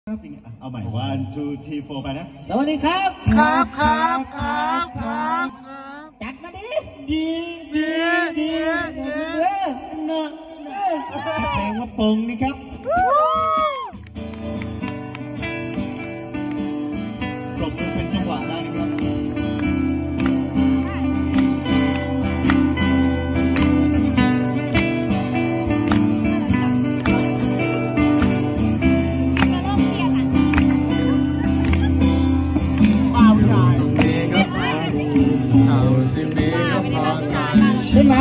เอาใหม่ 1 2 3 4 ไปนะสวัสดีครับครับจัดมาดิแสดงว่าปงนี่ครับปรบมือเป็นจังหวะได้นะครับใช่ไหม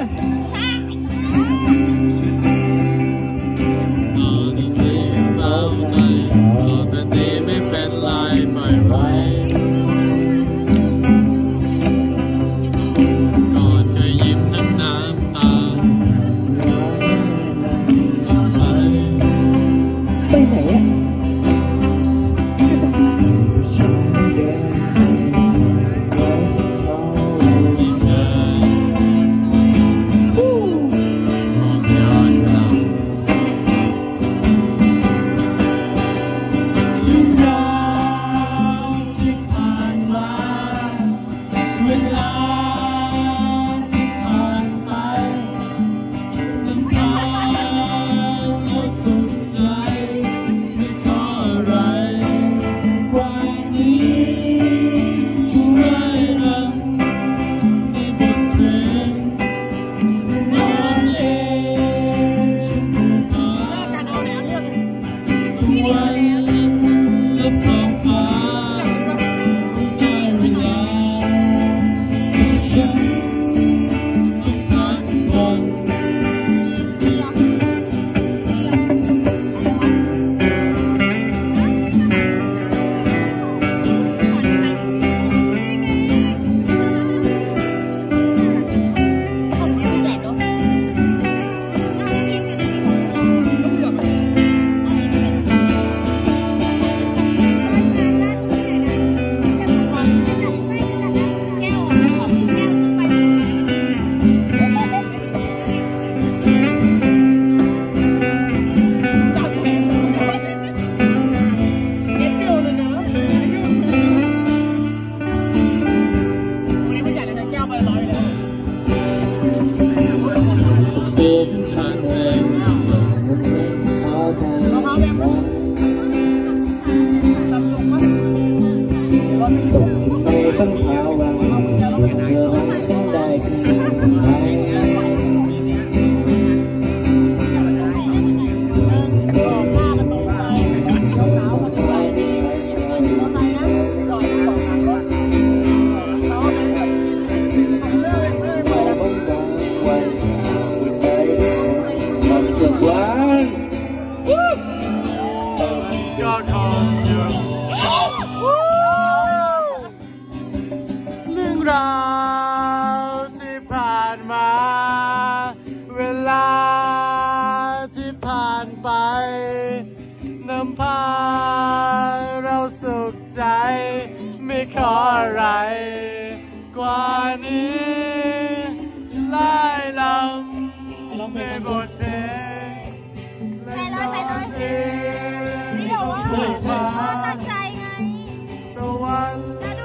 เรื่องราวที่ผ่านมาเวลาที่ผ่านไปนำพาเราสุขใจไม่ขออะไรกว่านี้จะไล่ลำในบทเพลงและร้องเพลงที่มาตั้งใจไงตะวัน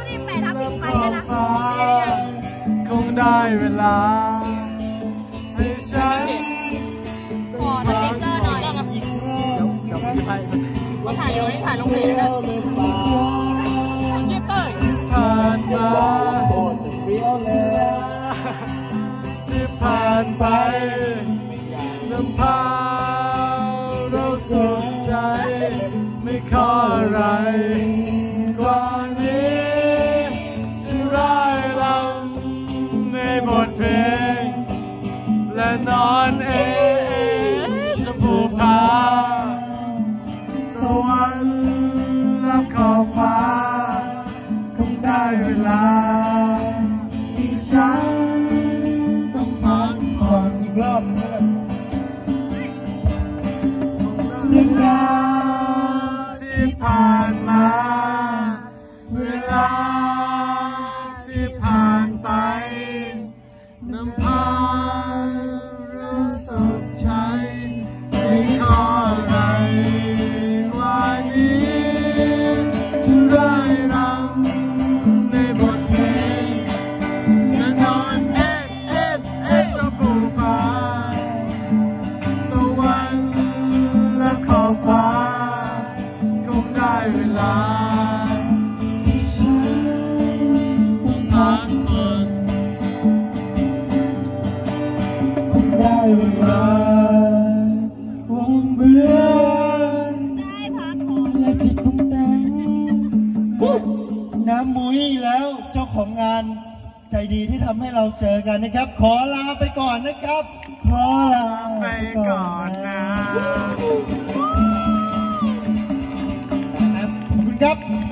คงได้เวลาให้ฉันขอสติ๊กเกอร์หน่อยเดี๋ยวพี่ไปมาถ่ายอยู่นี่ถ่ายลงเพจนะที่ผ่านมาโคตรจะเปรี้ยวเลยที่ผ่านไปนำพาเราสุขใจไม่ขออะไรกว่านี้จะร่ายรำในบทเพลงและนอนจะผูกผ้าตะวันรับขอบฟ้าคงได้เวลาที่ฉันต้องพักผ่อนอีกรอบนึงเรื่องราวที่ผ่านมาเวลาที่ผ่านไปนำพาเราสุขใจไม่ขออะไรกว่านี้เวลาวงเบือนและจิตปรุงแต่งน้ำมุ้ยแล้วเจ้าของงานใจดีที่ทำให้เราเจอกันนะครับขอลาไปก่อนนะครับขอลาไปก่อนนะขอบคุณครับ